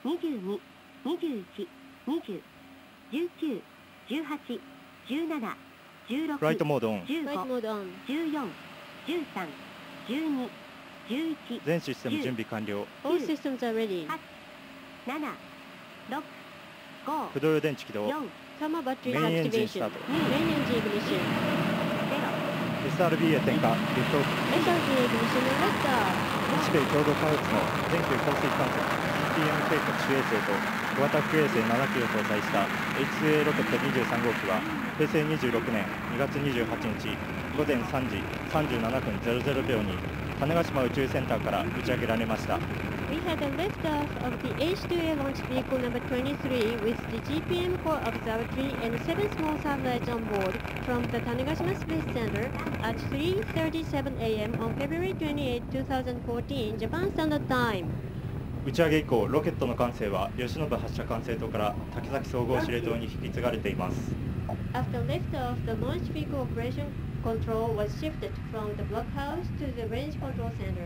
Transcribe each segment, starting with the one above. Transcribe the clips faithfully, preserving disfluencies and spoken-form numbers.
にじゅうに、にじゅういち、にじゅう、じゅうきゅう、じゅうはち、じゅうなな、じゅうろく、 フライトモードオン。 じゅうご、じゅうよん、じゅうさん、じゅうに、じゅういち、 全システム準備完了。 All systems are ready. はち、なな、ろく、ご、 駆動用電池起動。 よん、 Thermal batteries メインエンジンス activation. タート。 Main engine ignition. エスアールビー へ点火。リフトオフ。 エスアールビー ignition and liftoff. 日米共同開発の全球降水観測 ジーピーエム 計画主衛星と小型副衛星ななきを搭載した エイチツーエー ロケットにじゅうさん号機は平成にじゅうろくねんにがつにじゅうはちにち午前さんじさんじゅうななふんぜろぜろびょうに種子島宇宙センターから打ち上げられました。 We had a liftoff of theエイチツーエー launch vehicle number twenty-three with the ジーピーエム core observatory and seven small satellites on board from the Tanegashima Space Center at three thirty-seven a m on February twenty-eighth, twenty fourteen, Japan Standard Time. 打ち上げ以降ロケットの管制は吉野部発射管制塔から竹崎総合司令塔に引き継がれています。 After liftoff, the launch vehicle operation control was shifted from the blockhouse to the range control center.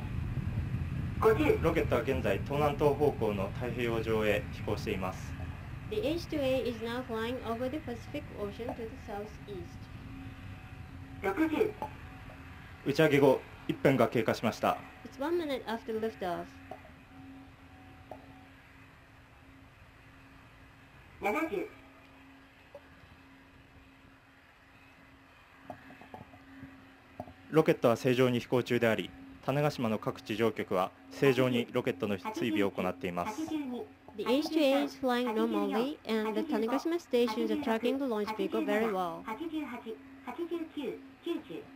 ロケットは現在東南東方向の太平洋上へ飛行しています。 Theエイチツーエー is now flying over the Pacific Ocean to the southeast. 打ち上げ後いっぷんが経過しました。 It's one minute after liftoff. ななじゅう、 ロケットは正常に飛行中であり種子島の各地上局は正常にロケットの追尾を行っています。 Theエイチツーエー is flying normally and the Tanegashima stations are tracking the launch vehicle very well. はちじゅうはち、はちじゅうきゅう、きゅうじゅう